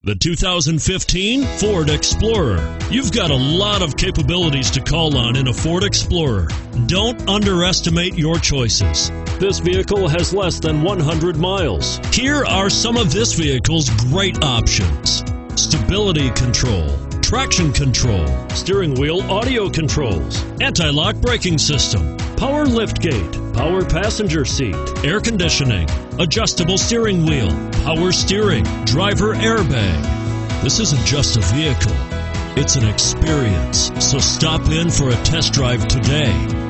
The 2015 Ford Explorer. You've got a lot of capabilities to call on in a Ford Explorer. Don't underestimate your choices. This vehicle has less than 100 miles. Here are some of this vehicle's great options: stability control, traction control, steering wheel audio controls, anti-lock braking system, power liftgate, power passenger seat, air conditioning, adjustable steering wheel, power steering, driver airbag. This isn't just a vehicle, it's an experience. So stop in for a test drive today.